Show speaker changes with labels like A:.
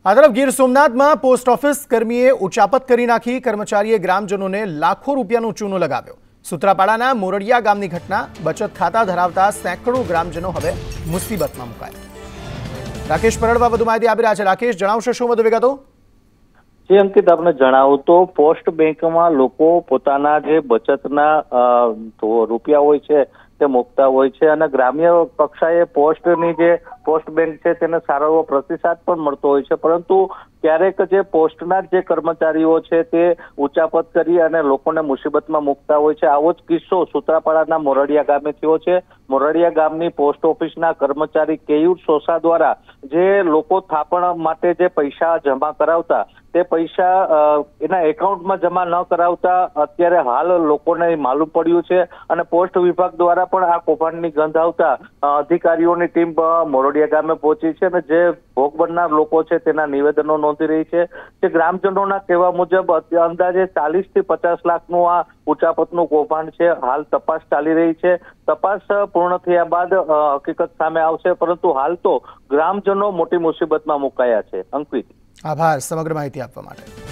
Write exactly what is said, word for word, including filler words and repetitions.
A: આ તરફ ગીર સોમનાથમાં પોસ્ટ ઓફિસ કર્મીએ ઉચાપત કરી નાખી। કર્મચારીએ ગ્રામજનોને લાખો રૂપિયાનું ચૂનો લગાવ્યો। સુત્રાપાડાના મોરડિયા ગામની ઘટના। બચત ખાતા ધરાવતા સેંકડો ગ્રામજનો હવે મુસીબતમાં મુકાયા। રાકેશ પરડવા વધુ માહિતી આપી રહ્યા છે। રાકેશ, જણાવશો શું વધુ વિગતો?
B: જે અંકિત આપને જણાવું તો પોસ્ટ બેંકમાં લોકો પોતાના જે બચતના રૂપિયા હોય છે તે મૂકતા હોય છે અને ગ્રામ્ય કક્ષાએ પોસ્ટની જે પોસ્ટ બેંક છે તેને સારો એવો પ્રતિસાદ પણ મળતો હોય છે, પરંતુ ક્યારેક જે પોસ્ટના જે કર્મચારીઓ છે તે ઉચાપત કરી અને લોકોને મુસીબતમાં મૂકતા હોય છે। આવો જ કિસ્સો સુત્રાપાડાના મોરડિયા ગામે થયો છે। મોરડિયા ગામની પોસ્ટ ઓફિસના કર્મચારી કેયુર સોસા દ્વારા જે લોકો થાપણ માટે જે પૈસા જમા કરાવતા તે પૈસા એના એકાઉન્ટમાં જમા ન કરાવતા અત્યારે હાલ લોકોને માલુમ પડ્યું છે અને પોસ્ટ વિભાગ દ્વારા પણ આ કૌભાંડની ગંધ આવતા અધિકારીઓની ટીમ મોરડિયા ગામે પહોંચી છે અને જે ભોગ બનનાર લોકો છે તેના નિવેદનો નોંધી રહી છે। જે ગ્રામજનોના કહેવા મુજબ અંદાજે ચાલીસ થી પચાસ લાખનું આ ઉચાપતનું કૌભાંડ છે। હાલ તપાસ ચાલી રહી છે। તપાસ પૂર્ણ થયા બાદ હકીકત સામે આવશે, પરંતુ હાલ તો ગ્રામજનો મોટી મુસીબતમાં મુકાયા છે। અંકિત,
A: આભાર સમગ્ર માહિતી આપવા માટે।